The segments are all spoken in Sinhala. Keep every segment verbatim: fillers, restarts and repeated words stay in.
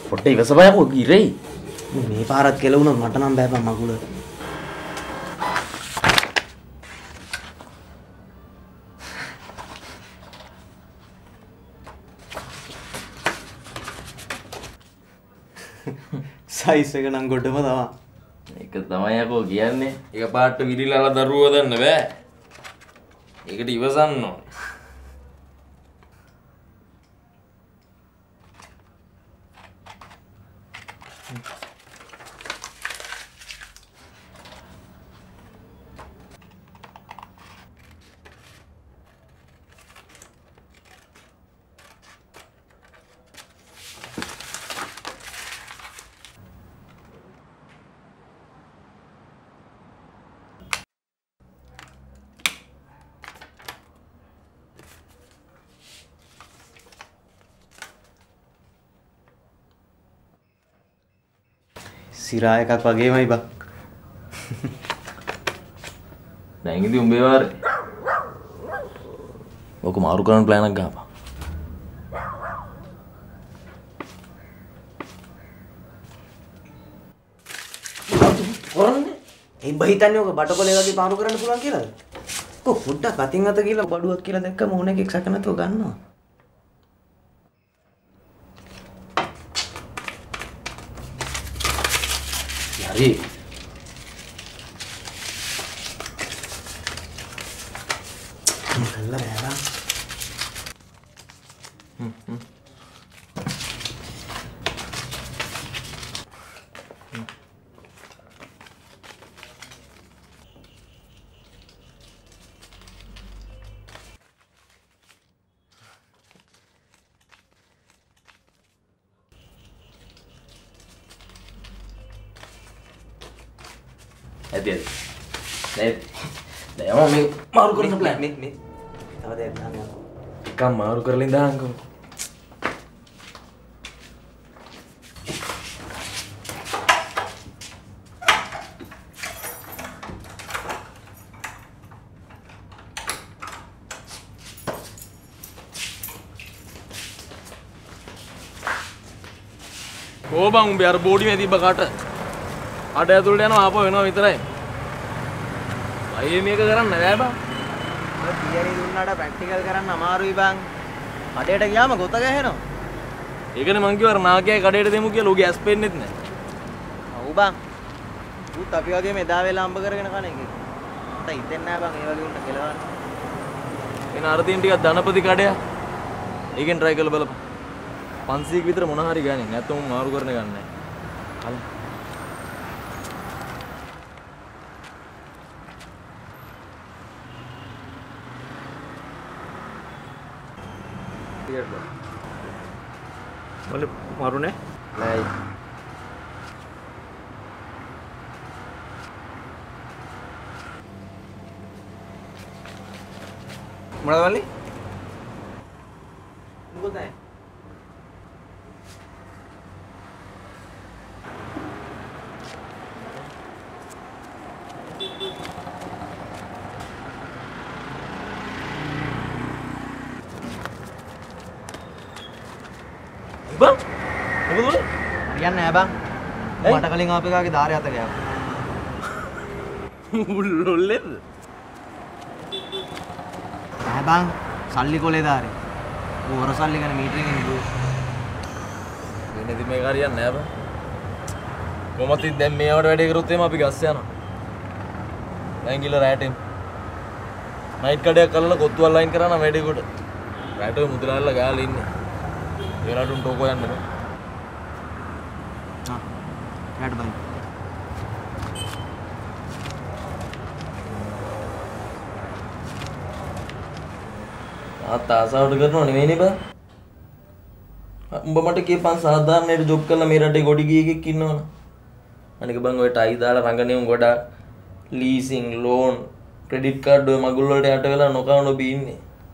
පොඩ්ඩ ඉවසපයකෝ ගිරේ. මේ පාරත් කෙලවුණොත් මට නම් බෑ බං මගුල. සයිස් එක නම් ගොඩම තමයි. ඒක තමයි යකෝ කියන්නේ. ඒක පාට විරිලාලා දරුවෝ දන්න බෑ. ඒකට ඉවසන්න ඕනේ. සිරා එකක් වගේමයි බං. දැන් ඉතින් උඹේ වාරේ. ඔක මාරු කරන්න ප්ලෑන් එකක් ගහපන්. කරන්නේ? එම්බ හිතන්නේ ඔක බටකොලේ වගේ පාරු කරන්න පුළුවන් කියලාද? කො පොඩ්ඩක් අතින් අත කියලා බඩුවක් කියලා දැක්කම ඕන එකක් සැක නැතුව ගන්නවා. හරි. කල්ලා බෑලා. හ්ම් හ්ම්. ඇති ඇති. නේද? දැන් මම මේ මාරු කරන ප්ලෑන් මේ මේ තව දෙයක් ගන්න. එකක් මාරු කරලා ඉඳහන්කෝ. ඕ බං උඹ අර බෝඩි මේ තිබ්බ කට අඩ ඇතුළට යනවා ආපහු එනවා විතරයි. අයියේ මේක කරන්න බෑ බං. ඔය තියරි දුන්නාට ප්‍රැක්ටිකල් කරන්න අමාරුයි බං. කඩේට ගියාම ගොත ගහනවා. ඒකනේ මං කිව්වා අර නාකියා කඩේට දෙමු කියලා ඌගේ ඇස් පෙන්නෙත් නෑ. ඔව් බං. ඌත් අපි වගේ මෙදා වෙලා අම්බ කරගෙන කන එකේ. මට හිතෙන්නේ නෑ බං ඒ වගේ උන්ට කෙලවන්න. එන අර තින් ටිකක් ධනපති කඩයක්. ඒකෙන් try කරලා බලපන්. පන්සීයක් විතර මොන හරි ගානේ. නැත්නම් මාරු කරන්න ගන්න නෑ. හරි. बोले मारू ने नहीं मड़ा वाली बोलता है bang apa tuh harian nෑ bang මට කලින් ආපු එකාගේ ධාරය අත ගියා උල්ලොල්ලෙද නෑ බං සල්ලි කොලේ ධාරේ ඌ වර සල්ලි ගන්න මීටරෙන් ඉන්නේ වෙන ඉතින් මේක හරියන්නේ නෑ බං කොහොමද ඉතින් දැන් මේවට වැඩේ කරොත් එහෙම අපි ගස්ස යනවා දැන් ගිහලා රැට එමු නයිට් කඩයක් කරලා කොත්තුවල් ලයින් කරා නම් වැඩේ කොට රැට ඔය මුදලාල්ලා ගාලා ඉන්නේ ඒලාටුන් ටෝකෝ යන්න බෑ. හා. රැට බයි. ආත් ආසාවට කරනව නෙවෙයිනේ බං. උඹ මට කියපන් සාධාරණයට ජොබ් කරලා මේ රටේ ගොඩි ගිය එකෙක් ඉන්නවනේ. අනික බං ඔය ටයි දාලා රංගනෙවුන් ගොඩක් ලීසින් ලෝන් ක්‍රෙඩිට් කාඩ් ඔය මගුල් වලට යට වෙලා නොකා නොබී ඉන්නේ.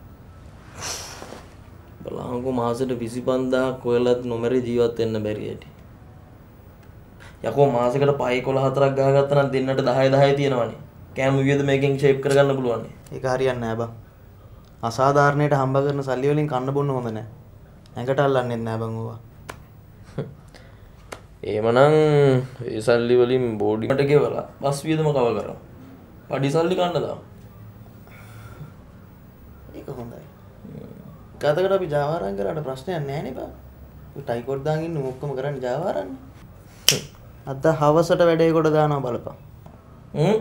බලංගු මාසෙට විසි පන්දාහක් ඔයලත් නොමරි ජීවත් වෙන්න බැරි ඇටි. යකෝ මාසෙකට පහ එකොළහ හතරක් ගහගත්තා නම් දෙන්නට දහය දහය තියෙනවනේ. කෑම වියද මේකෙන් ෂේප් කරගන්න පුළුවන්. ඒක හරියන්නේ නෑ බං. අසාධාරණයට හම්බ කරන සල්ලි වලින් කන්න බොන්න හොඳ නෑ. ඇඟට අල්ලන්නෙත් නෑ බං ඕවා. එහෙමනම් ඒ සල්ලි වලින් බෝඩිකට ගෙවලා බස් වියදම කව කරමු. පඩි සල්ලි කන්න දාමු. ඒක හොඳයි. ගතකට අපි ජාවාරම් කරාට ප්‍රශ්නයක් නැහැ නේ බා. ඔය ටයිකෝඩ් දාගෙන ඉන්න ඔක්කොම කරන්නේ ජාවාරම්නේ. අද හවසට වැඩේ කොට දානවා බලපන්. හ්ම්.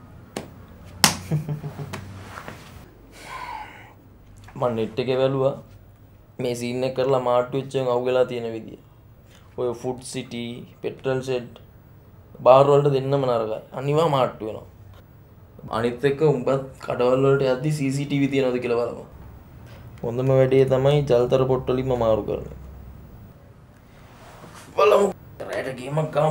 මම නෙට් එකේ බැලුවා මේ සීන් එක කරලා මාට්ටු වෙච්චෙන් අවුගලා තියෙන විදිය. ඔය ෆුඩ් සිටි, පෙට්‍රල් ෂෙඩ්, බාර් වලට දෙන්නම නරකයි. අනිවා මාට්ටු වෙනවා. අනිත් එක උඹත් කඩවල වලට යද්දි සී සී ටී වී තියනවද කියලා බලමු. හොඳම වැඩේ තමයි ජල්තර පොට්ට වලින්ම මාරු කරන්නේ. බලමු. රැට ගේමක් ගමු.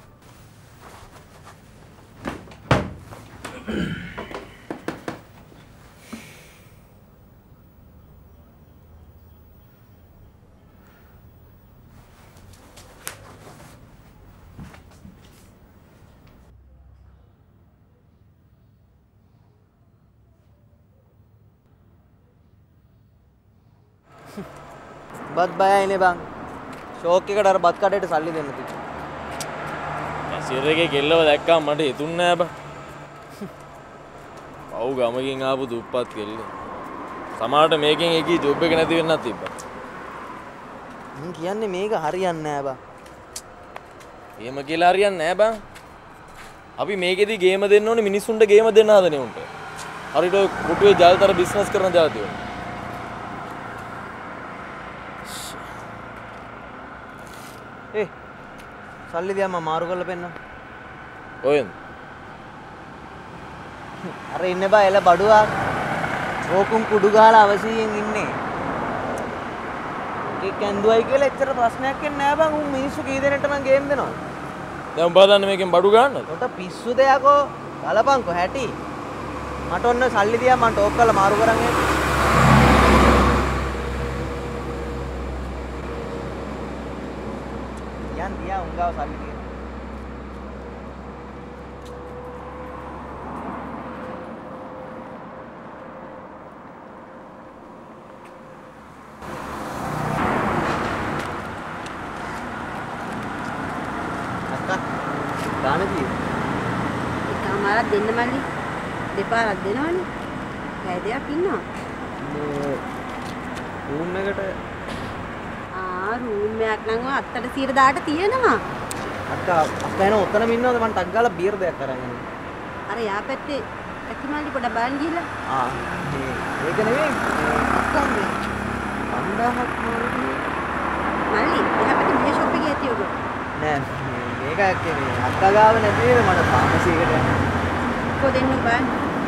බත් බයයිනේ බං. ෂෝක් එකට අර බත් කඩේට සල්ලි දෙන්න තිබ්බා. ඇසිර් එකේ කෙල්ලව දැක්කම මට හිතුන්නේ නෑ බං. පව් ගමකින් ආපු දුප්පත් කෙල්ල. සමහරට මේකෙන් එකී ජොබ් එක නැති වෙන්නත් තිබ්බා. මං කියන්නේ මේක හරියන්නේ නෑ බං. එහෙම කියලා හරියන්නේ නෑ බං. අපි මේකෙදි ගේම දෙන්න ඕනේ මිනිස්සුන්ට ගේම දෙන්න හදනේ උන්ට. හරියට ඔය කොටුවේ ජල්තර බිස්නස් කරන જાතිය. ඒ සල්ලි දිහා මම මාරු කරලා පෙන්නන්න. ඔයෙන්. අර ඉන්න බා එල බඩුවා. ඕකුම් කුඩු ගහලා අවසියෙන් ඉන්නේ. ඒ කැන්දුවයි කියලා එච්චර ප්‍රශ්නයක් එන්නේ නෑ බං. උන් මිනිස්සු කී දෙනෙක්ට මං ගේම් දෙනවා. දැන් උඹ දන්නේ මේකෙන් බඩු ගන්නද? උට පිස්සු දෙයක්ෝ. ගලපන්කෝ හැටි. මට ඔන්න සල්ලි දිහා මං ටෝක් කරලා මාරු කරන් එන්න. යන් දියා උංගාව සල්ලි තියෙනවා. ගානදී එකමාරක් දෙන්න මල්ලි දෙපාරක් දෙනවනේ. පැය දෙකක් ඉන්නවා. මේ රූම් එකට ආ රූම් එකක් නම් ඔය අත්තට සියයට දාට තියෙනවා. අක්කා අක්කා එන ඔතනම ඉන්නවද මං ටක් ගාලා බීර් දෙයක් අරන් එන්න. අර යාපැත්තේ ඇති මල්ලි පොඩ බලන් ගිහලා. ආ මේ ඒක නෙවෙයි අක්කා මේ පන්දාහක් මාරුනේ. මල්ලි එහා පැත්තේ මේ ෂොප් එකේ ඇති ඔබ. නෑ මේක මේ අක්කා ගාව නැති නේද මට ෆාමසි එකට යන්න. කො දෙන්න බෑ.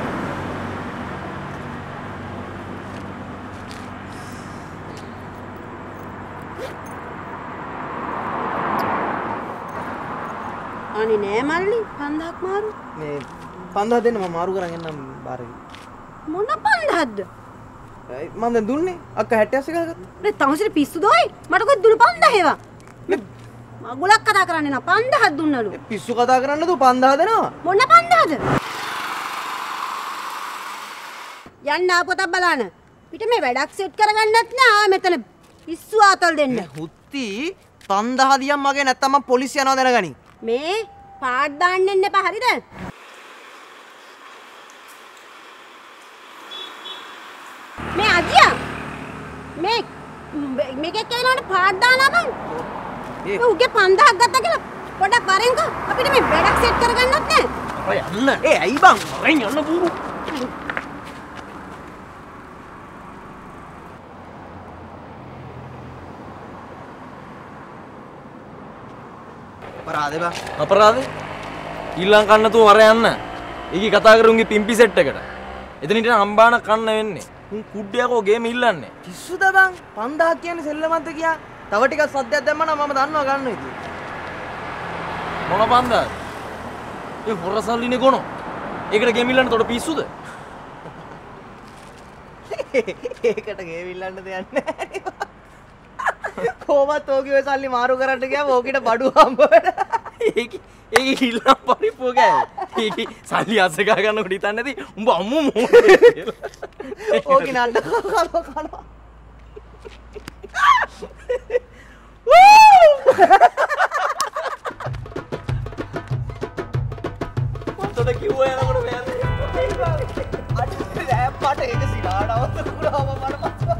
අනේ නෑ මල්ලි පන්දහක් මාරු. මේ පන්දහ දෙන්න මම මාරු කරන් එන්නම් බාරේ. මොන පන්දහක්ද? මම දැන් දුන්නේ අක්කා හැට් අස්සේ ගහගත්තා. මේ තමුසෙට පිස්සුද ඔයි? මට කොහෙද දුන්න පන්දහ ඒවා? මගුලක් කතා කරන්නේ නා පන්දහක් දුන්නලු. පිස්සු කතා කරන්න දු පන්දහ දෙනවා. මොන පන්දහද? යන්න ආපොතක් බලන්න. පිට මේ වැඩක් සෙට් කරගන්නත් නෑ ආ මෙතන පිස්සු ආතල් දෙන්න. හුත්ති පන්දහ දියම් මගේ නැත්තම් මම පොලිසිය යනවා දැනගනි. මේ පාඩ් දාන්න එන්න එපා හරිද? මේ අදියා මේ මේකේ කියනවනේ පාඩ් දාලා බං. ඒ උගේ පන්දහක් ගත්තා කියලා පොඩක් වරෙන්කෝ අපිට මේ වැඩක් සෙට් කරගන්නත් නෑ. ඔය යන්න. ඒ ඇයි බං වරෙන් යන්න බූරු. අපරාධේ බං. අපරාධේ? ඊළඟ කන්න තු වර යන්න. ඒකි කතා කරුන්ගේ පිම්පි සෙට් එකට. එතන හිටින අම්බාන කන්න වෙන්නේ. උන් කුඩ්ඩයකෝ ගේම ඉල්ලන්නේ. පිස්සුද බං? පන්දහක් කියන්නේ සෙල්ලමක්ද කියා? තව ටිකක් සද්දයක් දැම්මම මම දන්නවා ගන්න ඉතින්. මොන පන්දාද? ඒ හොර සල්ලිනේ ගොනෝ. ඒකට ගේම ඉල්ලන්න තොට පිස්සුද? ඒකට ගේවිල්ලන්න දෙයක් නැහැ. කොහොමත් ඕකේ ඔය සල්ලි මාරු කරන්න ගියාම ඕකිට බඩු හම්බ වෙනවා. ඒක ඒක ඉල්ලම් පරිප්පුව ගෑ. ඒක සල්ලි අස්ස ගා ගන්නකොට හිතන්නේ නැති උඹ අම්මු මොකද කියලා. ඕකේ නඩ කනවා කනවා. යනකොට මෙයා අට රෑප් පාට ඒක සිරාඩව තුරාව මට